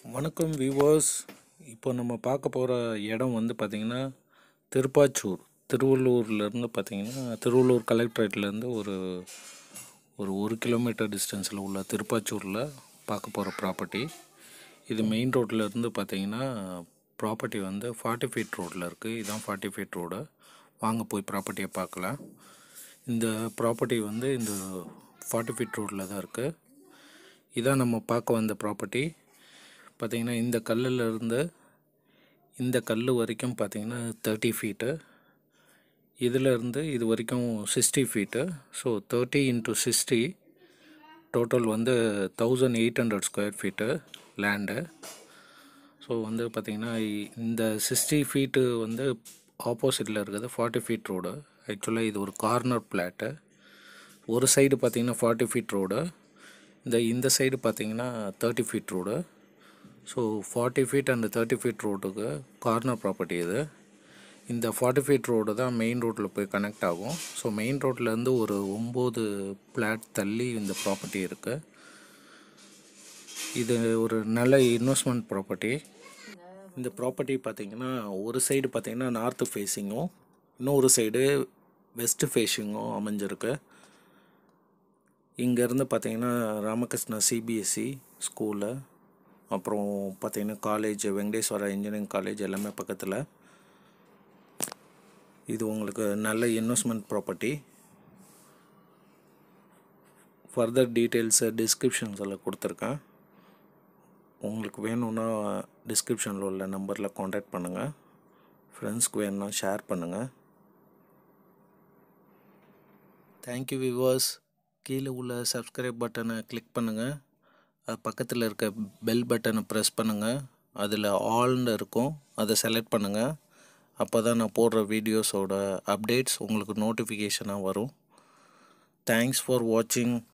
வணக்கம் வியூவர்ஸ். இப்போ நம்ம பார்க்க போகிற இடம் வந்து பார்த்திங்கன்னா திருப்பாச்சூர், திருவள்ளூர்லேருந்து பார்த்திங்கன்னா திருவள்ளூர் கலெக்டரேட்லேருந்து ஒரு ஒரு 1 கிலோமீட்டர் டிஸ்டன்ஸில் உள்ள திருப்பாச்சூரில் பார்க்க போகிற ப்ராப்பர்ட்டி. இது மெயின் ரோட்லேருந்து பார்த்திங்கன்னா ப்ராப்பர்ட்டி வந்து 40 ஃபீட் ரோட்டில் இருக்குது. இதுதான் 40 ஃபீட் ரோடு. வாங்க போய் ப்ராப்பர்ட்டியை பார்க்கலாம். இந்த ப்ராப்பர்ட்டி வந்து இந்த 40 ஃபீட் ரோட்டில் தான் இருக்குது. இதான் நம்ம பார்க்க வந்த ப்ராப்பர்ட்டி. பார்த்திங்கன்னா இந்த கல்லில் இருந்து இந்த கல் வரைக்கும் பார்த்திங்கன்னா 30 ஃபீட்டு, இதில் இருந்து இது வரைக்கும் 60 ஃபீட்டு. ஸோ 30 × 60 டோட்டல் வந்து 1800 ஸ்கொயர் ஃபீட்டு லேண்டு. ஸோ வந்து பார்த்திங்கன்னா இந்த 60 ஃபீட்டு வந்து ஆப்போசிட்டில் இருக்கிறது 40 ஃபீட் ரோடு. ஆக்சுவலாக இது ஒரு கார்னர் பிளாட்டு. ஒரு சைடு பார்த்திங்கன்னா 40 ஃபீட் ரோடு, இந்த சைடு பார்த்திங்கன்னா 30 feet road. So 40 feet and 30 feet ரோட்டுக்கு கார்னர் ப்ராப்பர்ட்டி இது. இந்த 40 ஃபீட் ரோடு தான் மெயின் ரோட்டில் போய் கனெக்ட் ஆகும். ஸோ மெயின் ரோட்லேருந்து ஒரு 9 பிளாட் தள்ளி இந்த ப்ராப்பர்ட்டி இருக்குது. இது ஒரு நல்ல இன்வெஸ்ட்மெண்ட் ப்ராப்பர்ட்டி. இந்த ப்ராப்பர்ட்டி பார்த்திங்கன்னா ஒரு சைடு பார்த்திங்கன்னா நார்த்து ஃபேஸிங்கும், இன்னொரு சைடு வெஸ்ட்டு ஃபேஸிங்கும் அமைஞ்சிருக்கு. இங்கேருந்து பார்த்திங்கன்னா ராமகிருஷ்ணா சிபிஎஸ்சி ஸ்கூலு, அப்புறம் பார்த்திங்கன்னா காலேஜ் வெங்கடேஸ்வரா இன்ஜினியரிங் காலேஜ் எல்லாமே பக்கத்தில். இது உங்களுக்கு நல்ல இன்வெஸ்ட்மெண்ட் ப்ராப்பர்ட்டி. ஃபர்தர் டீட்டெயில்ஸு டிஸ்கிரிப்ஷன்ஸில் கொடுத்துருக்கேன். உங்களுக்கு வேணும்னா டிஸ்கிரிப்ஷனில் உள்ள நம்பரில் காண்டாக்ட் பண்ணுங்கள். ஃப்ரெண்ட்ஸ்க்கு வேணும்னா ஷேர் பண்ணுங்கள். Thank you viewers. கீழே உள்ள சப்ஸ்கிரைப் பட்டனை கிளிக் பண்ணுங்கள். பக்கத்தில் இருக்க பெல் பட்டனை ப்ரெஸ் பண்ணுங்கள். அதில் ஆல்னு இருக்கும், அதை செலக்ட் பண்ணுங்கள். அப்போ தான் நான் போடுற வீடியோஸோட அப்டேட்ஸ் உங்களுக்கு நோட்டிஃபிகேஷனாக வரும். தேங்க்ஸ் ஃபார் வாட்சிங்.